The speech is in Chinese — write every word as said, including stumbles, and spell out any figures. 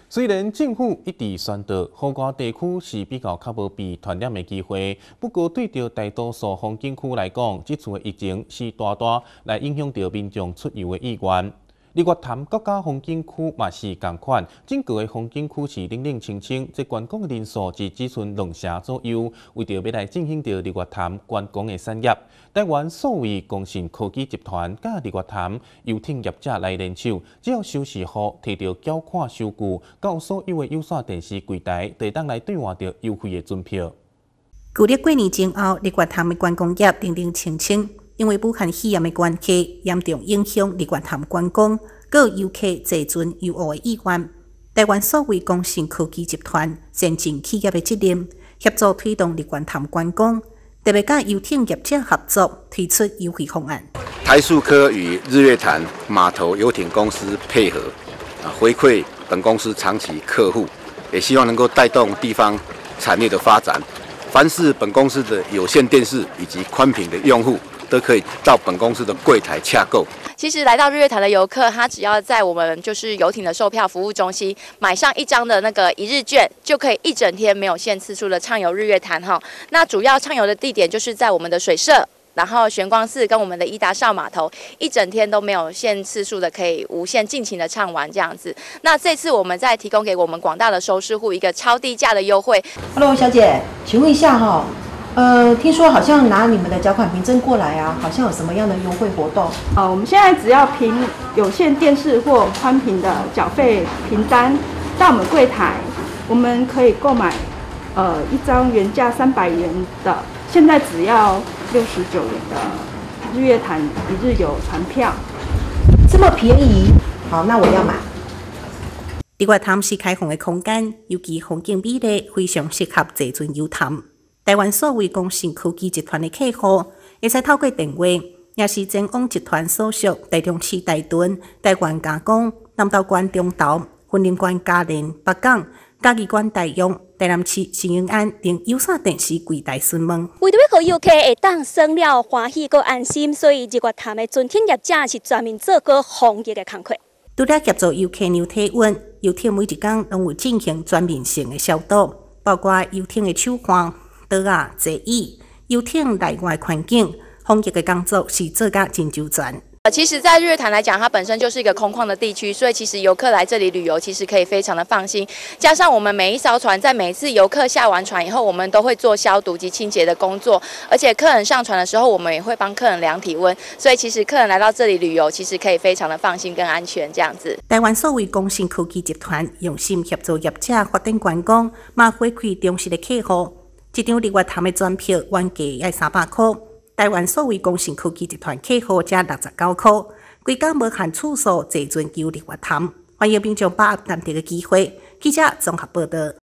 虽然政府一直宣导户外地区是比较较无被传染的机会，不过对着大多数风景区来讲，这次的疫情是大大来影响到民众出游的意愿。日月潭国家风景区嘛是同款，整个的风景区是冷冷清清，这观光的人数只只剩两成左右。为着要来振兴到日月潭观光的产业，台湾数位工程科技集团甲日月潭游艇业者来联手，只要收视后摕到缴款收据，到所有的有线电视柜台，就当来兑换到优惠的准票。 旧历过年前后，日月潭的观光业冷冷清清。因为武汉肺炎的关系，严重影响日月潭观光，各游客坐船游学的意愿。台湾数位工程科技集团先尽企业的责任，协助推动日月潭观光，特别甲游艇业者合作，推出优惠方案。 台塑科与日月潭码头游艇公司配合，啊，回馈本公司长期客户，也希望能够带动地方产业的发展。凡是本公司的有线电视以及宽频的用户，都可以到本公司的柜台洽购。 其实来到日月潭的游客，他只要在我们就是游艇的售票服务中心买上一张的那个一日券，就可以一整天没有限次数的畅游日月潭哈。那主要畅游的地点就是在我们的水社，然后玄光寺跟我们的伊达邵码头，一整天都没有限次数的，可以无限尽情的畅玩这样子。那这次我们再提供给我们广大的收视户一个超低价的优惠。 Hello， 小姐，请问一下哈。呃，听说好像拿你们的缴款凭证过来啊，好像有什么样的优惠活动？ 呃，我们现在只要凭有线电视或宽频的缴费凭单到我们柜台，我们可以购买呃一张原价三百元的，现在只要六十九元的日月潭一日游船票， 这么便宜？好，那我要买。 日月潭是开放的空间，尤其风景美丽，非常适合坐船游潭。台湾数位工程科技集团的客户，会使透过电话，也是前往集团所属台中市大屯、台湾加工、南投县中投、云林县嘉联、北港、嘉义县大勇、台南市新营安等有线电视柜台询问。 为着要让游客会当耍了欢喜佮安心，所以日月潭的船艇业者是专门做过防疫的工作。 除了协助游客量体温，游艇每一天拢有进行全面性的消毒，包括游艇的手环。桌啊、座椅、游艇内外环境，防疫的工作是做甲真周全。 其实，在日月潭来讲，它本身就是一个空旷的地区，所以其实游客来这里旅游，其实可以非常的放心。加上我们每一艘船，在每一次游客下完船以后，我们都会做消毒及清洁的工作，而且客人上船的时候，我们也会帮客人量体温，所以其实客人来到这里旅游，其实可以非常的放心跟安全这样子。 台湾数位工程科技集团用心协助业者发展观光，嘛回馈忠实的客户。一张日月潭的船票原价要三百块，台湾数位工程科技集团客户才六十九块，规家无限次数坐船游日月潭，欢迎民众把握难得的机会。记者综合报道。